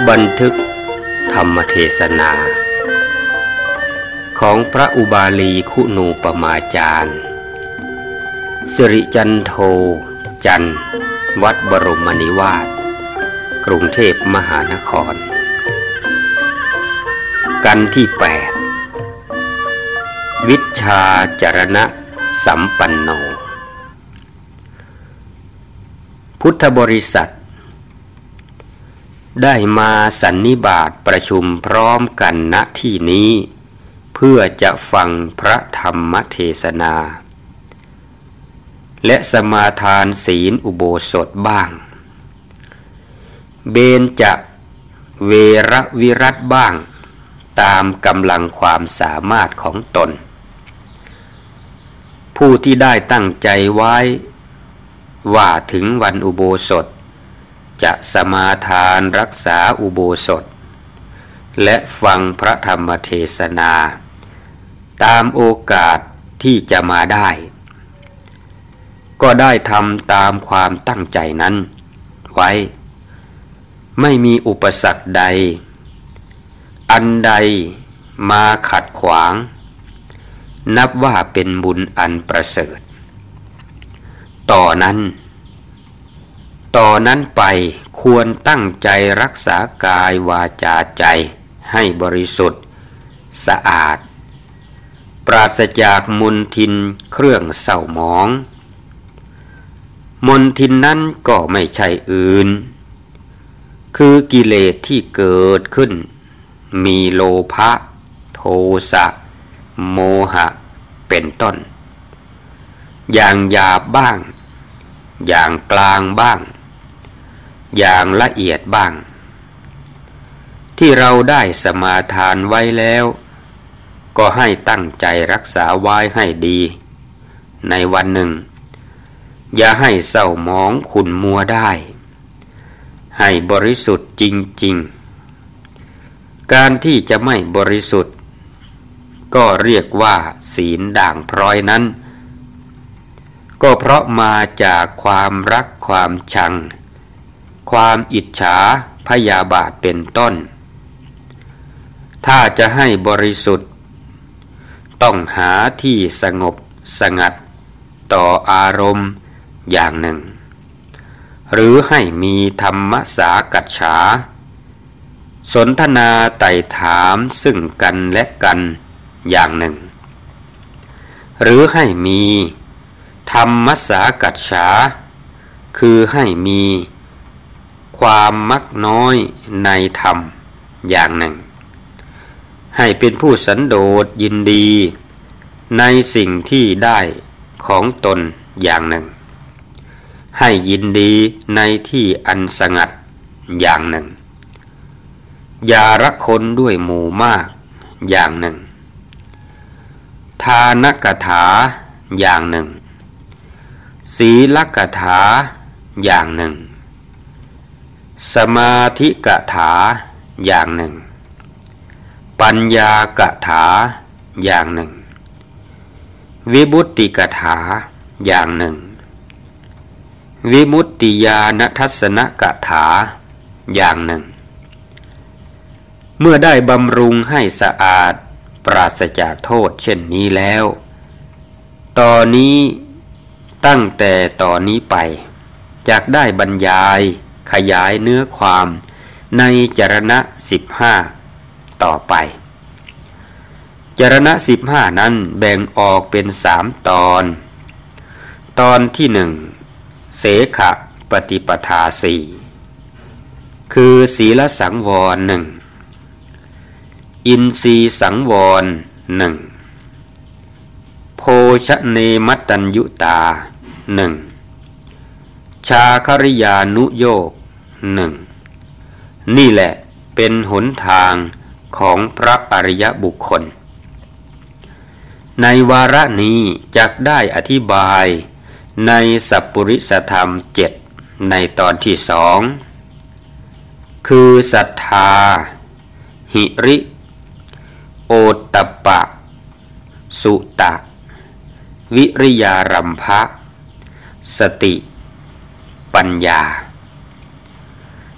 บันทึกธรรมเทศนาของพระอุบาลีคุณูปมาจารย์สิริจันโทจันทร์วัดบรมนิวาสกรุงเทพมหานครกันที่8วิชชาจรณะสัมปันโนพุทธบริษัทได้มาสันนิบาตประชุมพร้อมกันณที่นี้เพื่อจะฟังพระธรรมเทศนาและสมาทานศีลอุโบสถบ้างเบญจเวรวิรัติบ้างตามกำลังความสามารถของตนผู้ที่ได้ตั้งใจไว้ว่าถึงวันอุโบสถจะสมาทานรักษาอุโบสถและฟังพระธรรมเทศนาตามโอกาสที่จะมาได้ก็ได้ทำตามความตั้งใจนั้นไว้ไม่มีอุปสรรคใดอันใดมาขัดขวางนับว่าเป็นบุญอันประเสริฐต่อนนั้นไปควรตั้งใจรักษากายวาจาใจให้บริสุทธิ์สะอาดปราศจากมลทินเครื่องเศร้าหมองมลทินนั้นก็ไม่ใช่อื่นคือกิเลสที่เกิดขึ้นมีโลภะโทสะโมหะเป็นต้นอย่างหยาบบ้างอย่างกลางบ้างอย่างละเอียดบ้างที่เราได้สมาทานไว้แล้วก็ให้ตั้งใจรักษาไว้ให้ดีในวันหนึ่งอย่าให้เศร้าหมองขุ่นมัวได้ให้บริสุทธิ์จริงๆการที่จะไม่บริสุทธิ์ก็เรียกว่าศีลด่างพร้อยนั้นก็เพราะมาจากความรักความชังความอิจฉาพยาบาทเป็นต้นถ้าจะให้บริสุทธิ์ต้องหาที่สงบสงัดต่ออารมณ์อย่างหนึ่งหรือให้มีธรรมสากัจฉาสนทนาไต่ถามซึ่งกันและกันอย่างหนึ่งหรือให้มีธรรมสากัจฉาคือให้มีความมักน้อยในธรรมอย่างหนึ่งให้เป็นผู้สันโดษยินดีในสิ่งที่ได้ของตนอย่างหนึ่งให้ยินดีในที่อันสงัดอย่างหนึ่งอย่ารักคนด้วยหมู่มากอย่างหนึ่งทานกถาอย่างหนึ่งศีลกถาอย่างหนึ่งสมาธิกถาอย่างหนึ่งปัญญากถาอย่างหนึ่งวิมุตติกถาอย่างหนึ่งวิมุตติญาณทัสสนกถาอย่างหนึ่งเมื่อได้บำรุงให้สะอาดปราศจากโทษเช่นนี้แล้วตั้งแต่ตอนนี้ไปจากได้บรรยายขยายเนื้อความในจรณะ15ต่อไปจรณะ15นั้นแบ่งออกเป็น3ตอนที่1เสขปฏิปทา4คือศีลสังวร1อินทรีย์สังวร1โภชเนมัตตัญญุตา1ชาคริยานุโยค1นี่แหละเป็นหนทางของพระอริยบุคคลในวาระนี้จักได้อธิบายในสัพปุริสธรรม7ในตอนที่2คือศรัทธาหิริโอตตัปปะสุตะวิริยารัมภะสติปัญญา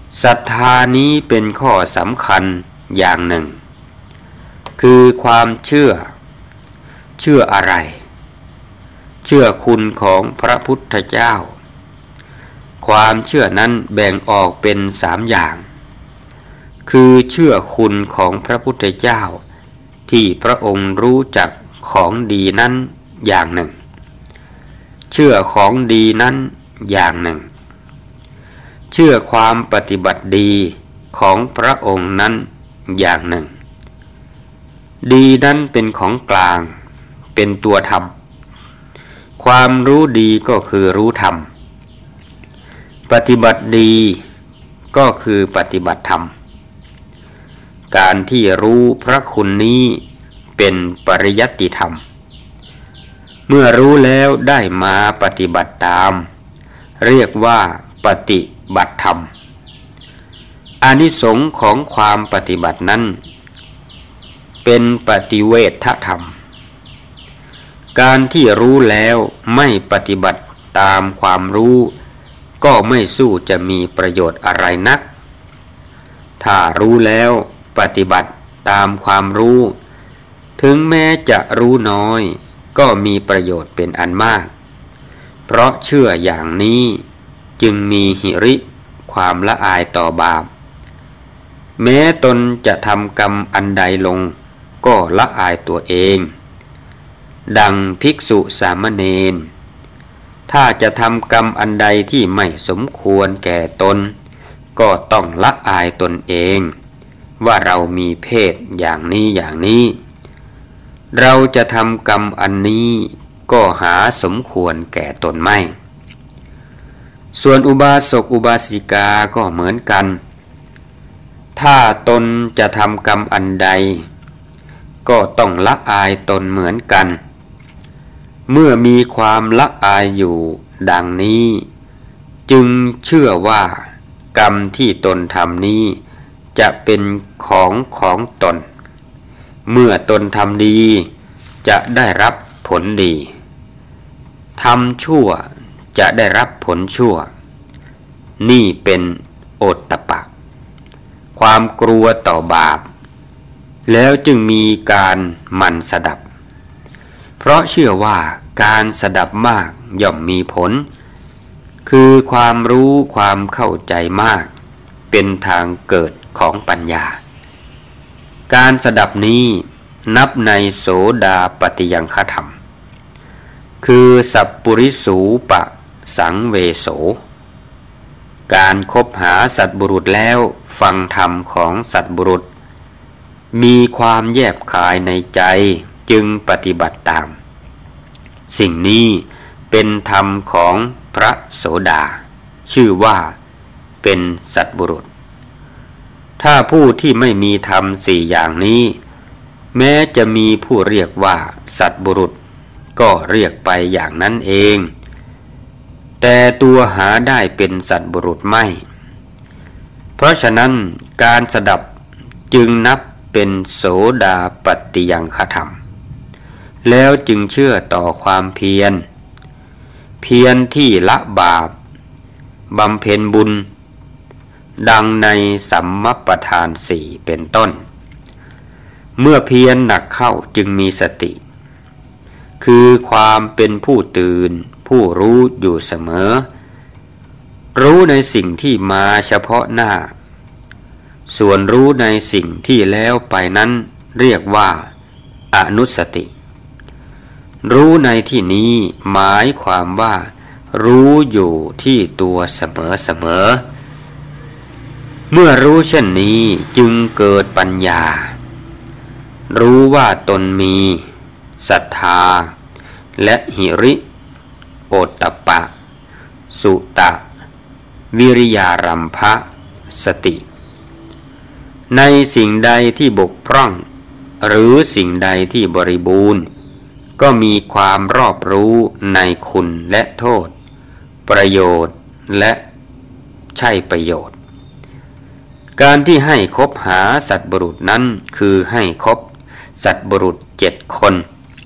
ศรัทธานี้เป็นข้อสำคัญอย่างหนึ่งคือความเชื่ออะไรเชื่อคุณของพระพุทธเจ้าความเชื่อนั้นแบ่งออกเป็น3อย่างคือเชื่อคุณของพระพุทธเจ้าที่พระองค์รู้จักของดีนั้นอย่างหนึ่งเชื่อของดีนั้นอย่างหนึ่งเชื่อความปฏิบัติดีของพระองค์นั้นอย่างหนึ่งดีนั้นเป็นของกลางเป็นตัวธรรมความรู้ดีก็คือรู้ธรรมปฏิบัติดีก็คือปฏิบัติธรรมการที่รู้พระคุณนี้เป็นปริยัติธรรมเมื่อรู้แล้วได้มาปฏิบัติตามเรียกว่าปฏิบัติธรรมอานิสงส์ของความปฏิบัตินั้นเป็นปฏิเวทธรรมการที่รู้แล้วไม่ปฏิบัติตามความรู้ก็ไม่สู้จะมีประโยชน์อะไรนักถ้ารู้แล้วปฏิบัติตามความรู้ถึงแม้จะรู้น้อยก็มีประโยชน์เป็นอันมากเพราะเชื่ออย่างนี้จึงมีหิริความละอายต่อบาปแม้ตนจะทำกรรมอันใดลงก็ละอายตัวเองดังภิกษุสามเณรถ้าจะทำกรรมอันใดที่ไม่สมควรแก่ตนก็ต้องละอายตนเองว่าเรามีเพศอย่างนี้เราจะทำกรรมอันนี้ก็หาสมควรแก่ตนไม่ส่วนอุบาสกอุบาสิกาก็เหมือนกันถ้าตนจะทำกรรมอันใดก็ต้องละอายตนเหมือนกันเมื่อมีความละอายอยู่ดังนี้จึงเชื่อว่ากรรมที่ตนทำนี้จะเป็นของตนเมื่อตนทำดีจะได้รับผลดีทำชั่วจะได้รับผลชั่วนี่เป็นโอตตัปปะความกลัวต่อบาปแล้วจึงมีการหมั่นสดับเพราะเชื่อว่าการสดับมากย่อมมีผลคือความรู้ความเข้าใจมากเป็นทางเกิดของปัญญาการสดับนี้นับในโสดาปัตติยังฆธรรมคือสัพปุริสูปะสังเวโสการคบหาสัตบุรุษแล้วฟังธรรมของสัตบุรุษมีความแยบคายในใจจึงปฏิบัติตามสิ่งนี้เป็นธรรมของพระโสดาชื่อว่าเป็นสัตบุรุษถ้าผู้ที่ไม่มีธรรม4อย่างนี้แม้จะมีผู้เรียกว่าสัตบุรุษก็เรียกไปอย่างนั้นเองแต่ตัวหาได้เป็นสัตบุรุษไม่เพราะฉะนั้นการสดับจึงนับเป็นโสดาปัตติยังฆธรรมแล้วจึงเชื่อต่อความเพียรที่ละบาปบำเพ็ญบุญดังในสัมมัปปทาน 4เป็นต้นเมื่อเพียรหนักเข้าจึงมีสติคือความเป็นผู้ตื่นผู้รู้อยู่เสมอรู้ในสิ่งที่มาเฉพาะหน้าส่วนรู้ในสิ่งที่แล้วไปนั้นเรียกว่าอนุสติรู้ในที่นี้หมายความว่ารู้อยู่ที่ตัวเสมอเมื่อรู้เช่นนี้จึงเกิดปัญญารู้ว่าตนมีศรัทธาและหิริโอตตัปปะสุตะวิริยารัมภะสติในสิ่งใดที่บกพร่องหรือสิ่งใดที่บริบูรณ์ก็มีความรอบรู้ในคุณและโทษประโยชน์และใช่ประโยชน์การที่ให้คบหาสัตบุรุษนั้นคือให้คบสัตบุรุษ7 คน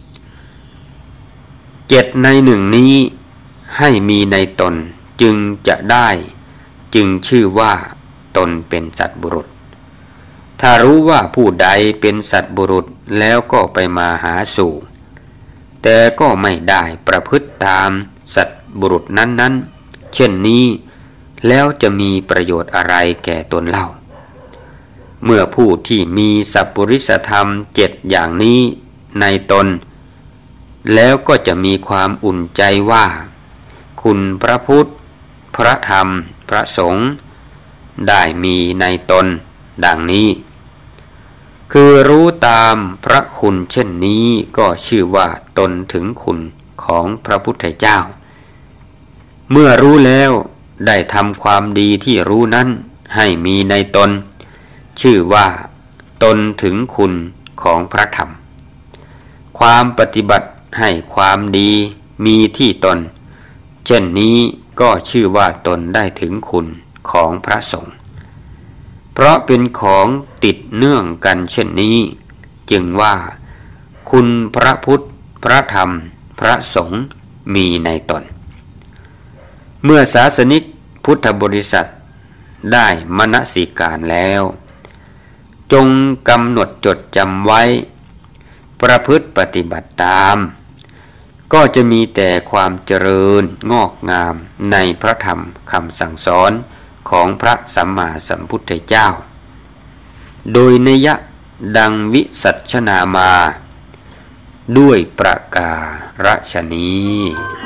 7 ใน 1นี้ให้มีในตนจึงจะได้จึงชื่อว่าตนเป็นสัตบุรุษถ้ารู้ว่าผู้ใดเป็นสัตบุรุษแล้วก็ไปมาหาสู่แต่ก็ไม่ได้ประพฤติตามสัตบุรุษนั้นๆเช่นนี้แล้วจะมีประโยชน์อะไรแก่ตนเล่าเมื่อผู้ที่มีสัพพุริสธรรม7อย่างนี้ในตนแล้วก็จะมีความอุ่นใจว่าคุณพระพุทธพระธรรมพระสงฆ์ได้มีในตนดังนี้คือรู้ตามพระคุณเช่นนี้ก็ชื่อว่าตนถึงคุณของพระพุทธเจ้าเมื่อรู้แล้วได้ทำความดีที่รู้นั้นให้มีในตนชื่อว่าตนถึงคุณของพระธรรมความปฏิบัติให้ความดีมีที่ตนเช่นนี้ก็ชื่อว่าตนได้ถึงคุณของพระสงฆ์เพราะเป็นของติดเนื่องกันเช่นนี้จึงว่าคุณพระพุทธพระธรรมพระสงฆ์มีในตนเมื่อศาสนิกพุทธบริษัทได้มนสิการแล้วจงกำหนดจดจำไว้ประพฤติปฏิบัติตามก็จะมีแต่ความเจริญงอกงามในพระธรรมคำสั่งสอนของพระสัมมาสัมพุทธเจ้าโดยนัยดังวิสัชนามาด้วยประการฉนี้